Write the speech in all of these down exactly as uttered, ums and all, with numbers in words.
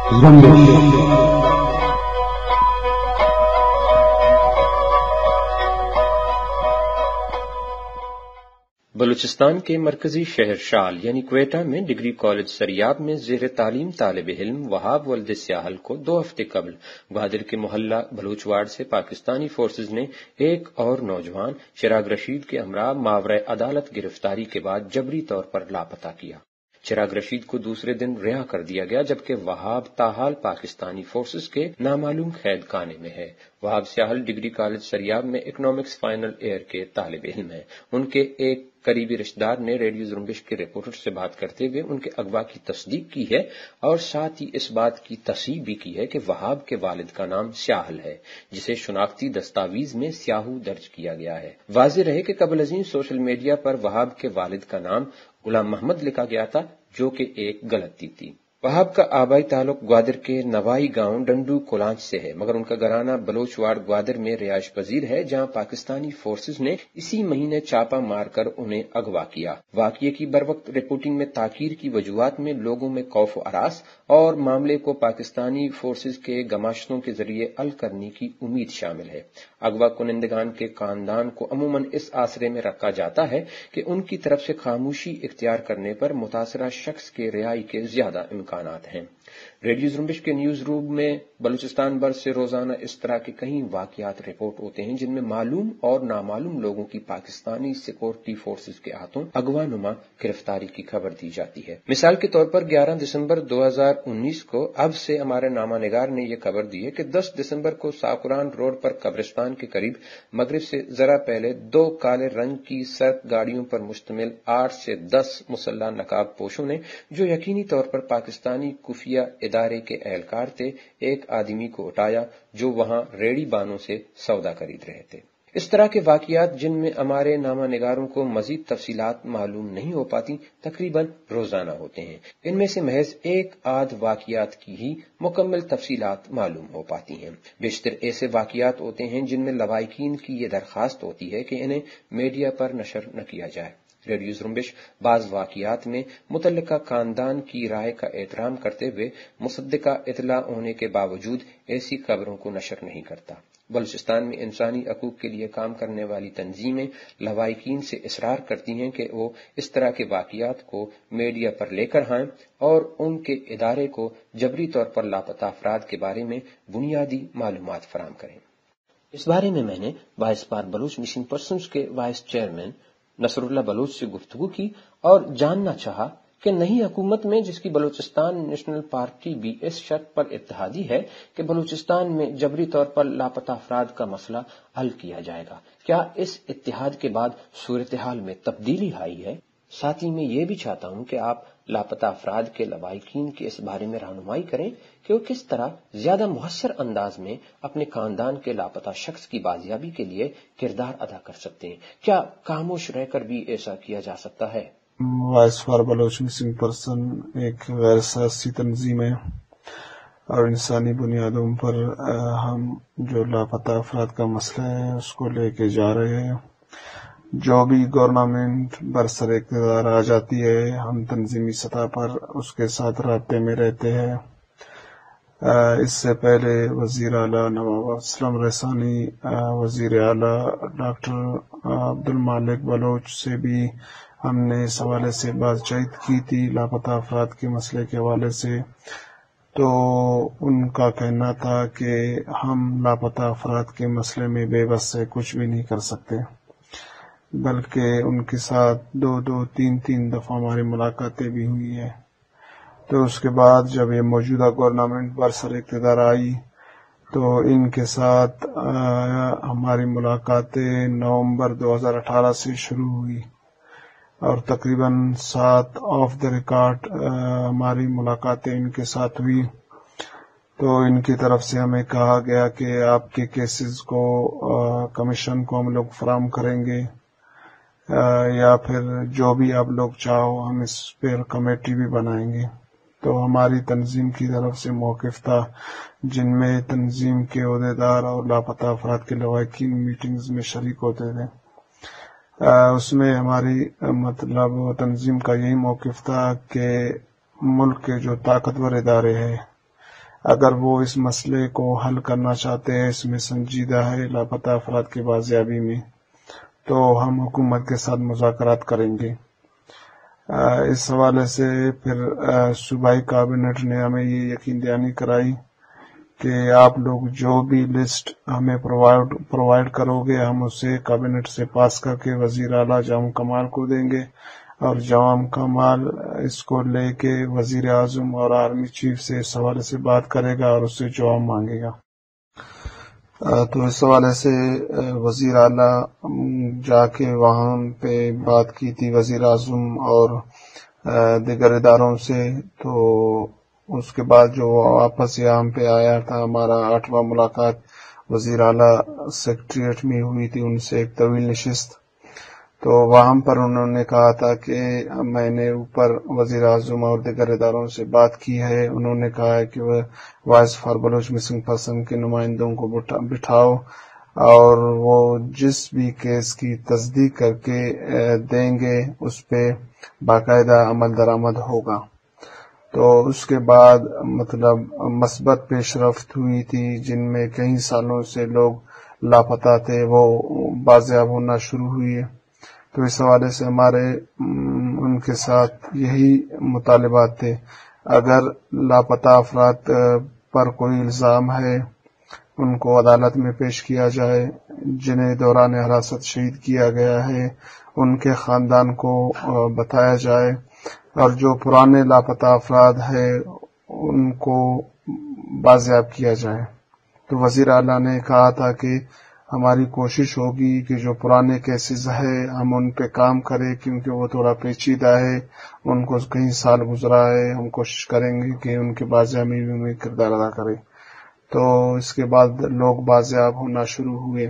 بلوچستان کے مرکزی شہر شال یعنی کوئٹہ میں ڈگری کالج سریاب میں زیر تعلیم طالب علم وہاب ولد سیاحل کو دو ہفتے قبل گوادر کے محلہ بلوچ وارڈ سے پاکستانی فورسز نے ایک اور نوجوان چراغ رشید کے ہمراہ ماورائے عدالت گرفتاری کے بعد جبری طور پر لاپتہ کیا۔ چراغ رشید کو دوسرے دن رہا کر دیا گیا، جبکہ وہاب تاحال پاکستانی فورسز کے نامعلوم قید خانے میں ہے۔ وہاب سیاحل ڈگری کالج سریاب میں اکنامکس فائنل ایئر کے طالب علم ہیں۔ ان کے ایک قریبی رشتہ دار نے ریڈیو زرمبش کے رپورٹر سے بات کرتے ہوئے ان کے اغوا کی تصدیق کی ہے اور ساتھ ہی اس بات کی تصحیح بھی کی ہے کہ وہاب کے والد کا نام سیاحل ہے، جسے شناختی دستاویز میں سیاہو درج کیا گیا ہے۔ واضح رہے کہ قبل ازیں سوشل میڈیا پر وہاب کے والد کا نام غلام محمد لکھا گیا تھا، جو کہ ایک غلطی تھی۔ وہاب کا آبائی تعلق گوادر کے نوائی گاؤں ڈنڈو کولانچ سے ہے، مگر ان کا گھرانہ بلوچ وارڈ گوادر میں رہائش پذیر ہے، جہاں پاکستانی فورسز نے اسی مہینے چھاپہ مار کر انہیں اغوا کیا۔ واقعے کی بروقت رپورٹنگ میں تاخیر کی وجوہات میں لوگوں میں خوف و ہراس اور معاملے کو پاکستانی فورسز کے گماشتوں کے ذریعے حل کرنے کی امید شامل ہے۔ اغوا کنندگان کے خاندان کو عموماً اس آسرے میں رکھا جاتا ہے کہ ان کی طرف سے خاموشی اختیار کرنے پر متاثرہ شخص کے رہائی کے زیادہ امکانات ہیں۔ ریڈیو زرمبش کے نیوز روم میں بلوچستان بھر سے روزانہ اس طرح کے کئی واقعات رپورٹ ہوتے ہیں، جن میں معلوم اور نامعلوم لوگوں کی پاکستانی سیکورٹی فورسز کے ہاتھوں اغوا نما گرفتاری کی خبر دی جاتی ہے۔ مثال کے طور پر گیارہ دسمبر دو ہزار انیس کو اب سے ہمارے نامہ نگار نے یہ خبر دی ہے کہ دس دسمبر کو ساکران روڈ پر قبرستان کے قریب مغرب سے ذرا پہلے دو کالے رنگ کی سرخ گاڑیوں پر مشتمل آٹھ سے دس مسلح نقاب پوشوں نے، جو یقینی طور پر پاکستانی خفیہ ادارے کے اہلکار تھے، ایک آدمی کو اٹھایا جو وہاں ریڑی بانوں سے سودا خرید رہے تھے۔ اس طرح کے واقعات، جن میں ہمارے نامہ نگاروں کو مزید تفصیلات معلوم نہیں ہو پاتی، تقریباً روزانہ ہوتے ہیں۔ ان میں سے محض ایک آدھ واقعات کی ہی مکمل تفصیلات معلوم ہو پاتی ہیں۔ بیشتر ایسے واقعات ہوتے ہیں جن میں لواحقین کی یہ درخواست ہوتی ہے کہ انہیں میڈیا پر نشر نہ کیا جائے۔ ریڈیو زرمبش بعض واقعات میں متعلقہ خاندان کی رائے کا احترام کرتے ہوئے مصدقہ اطلاع ہونے کے باوجود ایسی خبروں کو نشر نہیں کرتا۔ بلوچستان میں انسانی حقوق کے لیے کام کرنے والی تنظیمیں لواحقین سے اصرار کرتی ہیں کہ وہ اس طرح کے واقعات کو میڈیا پر لے کر آئیں اور ان کے ادارے کو جبری طور پر لاپتہ افراد کے بارے میں بنیادی معلومات فراہم کریں۔ اس بارے میں میں نے voice for Baloch missing persons کے vice chairman Nasrullah Baloch سے گفتگو کی اور جاننا چاہا کہ نئی حکومت میں، جس کی بلوچستان نیشنل پارٹی بھی اس شرط پر اتحادی ہے کہ بلوچستان میں جبری طور پر لاپتہ افراد کا مسئلہ حل کیا جائے گا، کیا اس اتحاد کے بعد صورتحال میں تبدیلی آئی ہے؟ ساتھ ہی میں یہ بھی چاہتا ہوں کہ آپ لاپتہ افراد کے لواحقین کے اس بارے میں رہنمائی کریں کہ وہ کس طرح زیادہ مؤثر انداز میں اپنے خاندان کے لاپتہ شخص کی بازیابی کے لیے کردار ادا کر سکتے ہیں۔ کیا خاموش رہ کر بھی ایسا کیا جا سکتا ہے؟ Voice for Baloch missing person ایک غیر سیاسی تنظیم ہے اور انسانی بنیادوں پر ہم جو لاپتہ افراد کا مسئلہ ہے اس کو لے کے جا رہے ہیں۔ جو بھی گورنمنٹ برسر اقتدار آ جاتی ہے، ہم تنظیمی سطح پر اس کے ساتھ رابطے میں رہتے ہیں۔ اس سے پہلے وزیر اعلیٰ نواب اسلم رسانی، وزیر اعلیٰ ڈاکٹر عبد المالک بلوچ سے بھی ہم نے اس حوالے سے بات چیت کی تھی، لاپتہ افراد کے مسئلے کے حوالے سے۔ تو ان کا کہنا تھا کہ ہم لاپتہ افراد کے مسئلے میں بے بس سے کچھ بھی نہیں کر سکتے، بلکہ ان کے ساتھ دو دو تین تین دفعہ ہماری ملاقاتیں بھی ہوئی ہیں۔ تو اس کے بعد جب یہ موجودہ گورنمنٹ برسر اقتدار آئی تو ان کے ساتھ ہماری ملاقاتیں نومبر دو ہزار اٹھارہ سے شروع ہوئی اور تقریباً سات آف دا ریکارڈ ہماری ملاقاتیں ان کے ساتھ ہوئی۔ تو ان کی طرف سے ہمیں کہا گیا کہ آپ کے کیسز کو کمیشن کو ہم لوگ فراہم کریں گے، یا پھر جو بھی آپ لوگ چاہو ہم اس پر کمیٹی بھی بنائیں گے۔ تو ہماری تنظیم کی طرف سے موقف تھا، جن میں تنظیم کے عہدیدار اور لاپتہ افراد کے لواحقین میٹنگز میں شریک ہوتے تھے۔ اس میں ہماری مطلب تنظیم کا یہی موقف تھا کہ ملک کے جو طاقتور ادارے ہیں اگر وہ اس مسئلے کو حل کرنا چاہتے ہیں، اس میں سنجیدہ ہے لاپتہ افراد کی بازیابی میں، تو ہم حکومت کے ساتھ مذاکرات کریں گے۔ اس حوالے سے پھر صوبائی کابینٹ نے ہمیں یہ یقین دہانی کرائی کہ آپ لوگ جو بھی لسٹ ہمیں پرووائڈ پرووائڈ کرو گے، ہم اسے کابینٹ سے پاس کر کے وزیر اعلیٰ جوام کمال کو دیں گے، اور جوام کمال اس کو لے کے وزیر اعظم اور آرمی چیف سے اس حوالے سے بات کرے گا اور اس سے جواب مانگے گا۔ تو اس حوالے سے وزیر اعلیٰ جا کے وہاں پہ بات کی تھی وزیر اعظم اور دیگر اداروں سے، تو اس کے بعد جو واپس یہاں پہ آیا تھا، ہمارا آٹھواں ملاقات وزیر اعلیٰ سیکریٹریٹ میں ہوئی تھی، ان سے ایک طویل نشست، تو وہاں پر انہوں نے کہا تھا کہ میں نے اوپر وزیر اعظم اور دیگر اداروں سے بات کی ہے، انہوں نے کہا ہے کہ وہ voice for Baloch missing person کے نمائندوں کو بٹھاؤ اور وہ جس بھی کیس کی تصدیق کر کے دیں گے اس پہ باقاعدہ عمل درآمد ہوگا۔ تو اس کے بعد مطلب مثبت پیش رفت ہوئی تھی، جن میں کئی سالوں سے لوگ لاپتہ تھے وہ بازیاب ہونا شروع ہوئی ہے۔ تو اس حوالے سے ہمارے ان کے ساتھ یہی مطالبات تھے، اگر لاپتہ افراد پر کوئی الزام ہے ان کو عدالت میں پیش کیا جائے، جنہیں دوران حراست شہید کیا گیا ہے ان کے خاندان کو بتایا جائے، اور جو پرانے لاپتہ افراد ہیں ان کو بازیاب کیا جائے۔ تو وزیر اعلیٰ نے کہا تھا کہ ہماری کوشش ہوگی کہ جو پرانے کیسز ہیں ہم ان پہ کام کریں، کیونکہ وہ تھوڑا پیچیدہ ہے، ان کو کئی سال گزرا ہے، ہم کوشش کریں گے کہ ان کے بازیابی میں کردار ادا کریں۔ تو اس کے بعد لوگ بازیاب ہونا شروع ہوئے۔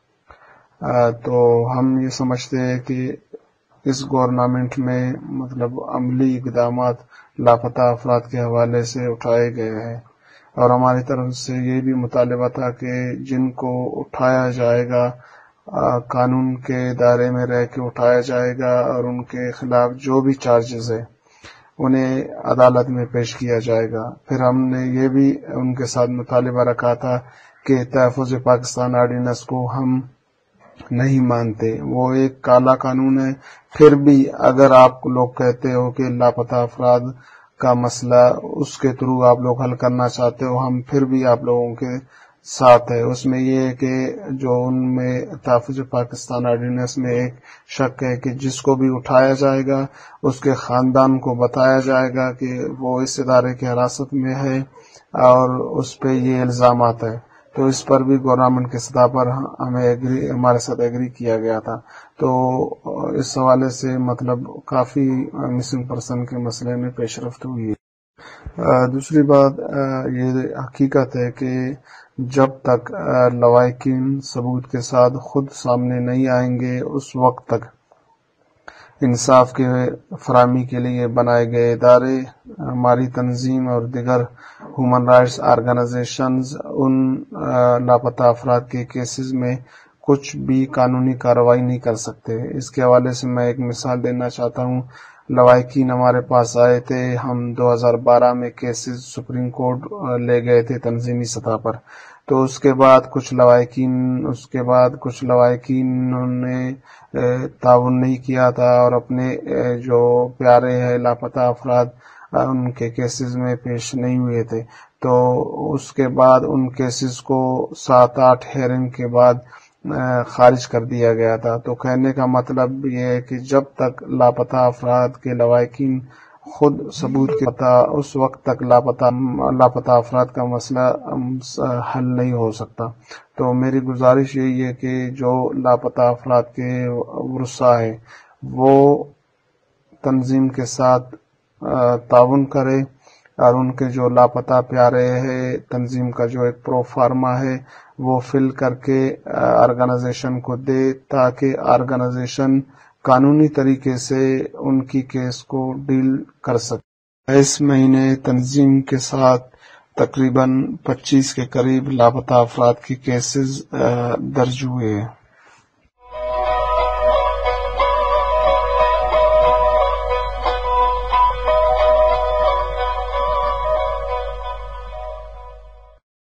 تو ہم یہ سمجھتے ہیں کہ اس گورنمنٹ میں مطلب عملی اقدامات لاپتہ افراد کے حوالے سے اٹھائے گئے ہیں، اور ہماری طرف سے یہ بھی مطالبہ تھا کہ جن کو اٹھایا جائے گا قانون کے دائرے میں رہ کے اٹھایا جائے گا، اور ان کے خلاف جو بھی چارجز ہے انہیں عدالت میں پیش کیا جائے گا۔ پھر ہم نے یہ بھی ان کے ساتھ مطالبہ رکھا تھا کہ تحفظ پاکستان آرڈیننس کو ہم نہیں مانتے، وہ ایک کالا قانون ہے، پھر بھی اگر آپ لوگ کہتے ہو کہ لاپتہ افراد کا مسئلہ اس کے تھرو آپ لوگ حل کرنا چاہتے ہو، ہم پھر بھی آپ لوگوں کے ساتھ ہے۔ اس میں یہ ہے کہ جو ان میں تحفظ پاکستان آرڈیننس میں ایک شک ہے کہ جس کو بھی اٹھایا جائے گا اس کے خاندان کو بتایا جائے گا کہ وہ اس ادارے کی حراست میں ہے اور اس پہ یہ الزامات ہے، تو اس پر بھی گورنمنٹ کے سطح پر ہمیں ایگری ہمارے ساتھ ایگری کیا گیا تھا۔ تو اس حوالے سے مطلب کافی مسنگ پرسن کے مسئلے میں پیش رفت ہوئی ہے۔ دوسری بات یہ حقیقت ہے کہ جب تک لواحقین ثبوت کے ساتھ خود سامنے نہیں آئیں گے اس وقت تک انصاف کے فراہمی کے لیے بنائے گئے ادارے، ہماری تنظیم اور دیگر ہیومن رائٹس آرگنائزیشنز ان لاپتہ افراد کے کیسز میں کچھ بھی قانونی کارروائی نہیں کر سکتے۔ اس کے حوالے سے میں ایک مثال دینا چاہتا ہوں۔ لواحقین ہمارے پاس آئے تھے، ہم دو ہزار بارہ میں کیسز سپریم کورٹ لے گئے تھے تنظیمی سطح پر، تو اس کے بعد کچھ لواحقین اس کے بعد کچھ لواحقین نے تعاون نہیں کیا تھا اور اپنے جو پیارے ہیں لاپتہ افراد ان کے کیسز میں پیش نہیں ہوئے تھے، تو اس کے بعد ان کیسز کو سات آٹھ ہیئرنگ کے بعد خارج کر دیا گیا تھا۔ تو کہنے کا مطلب یہ ہے کہ جب تک لاپتہ افراد کے لواحقین خود ثبوت کے پتہ اس وقت تک لاپتہ لاپتہ افراد کا مسئلہ حل نہیں ہو سکتا۔ تو میری گزارش یہی ہے کہ جو لاپتہ افراد کے ورثاء ہیں وہ تنظیم کے ساتھ تعاون کرے اور ان کے جو لاپتہ پیارے ہیں تنظیم کا جو ایک پرو فارما ہے وہ فل کر کے آرگنائزیشن کو دے تاکہ آرگنائزیشن قانونی طریقے سے ان کی کیس کو ڈیل کر سکے۔ اس مہینے تنظیم کے ساتھ تقریباً پچیس کے قریب لاپتہ افراد کے کیسز درج ہوئے ہیں۔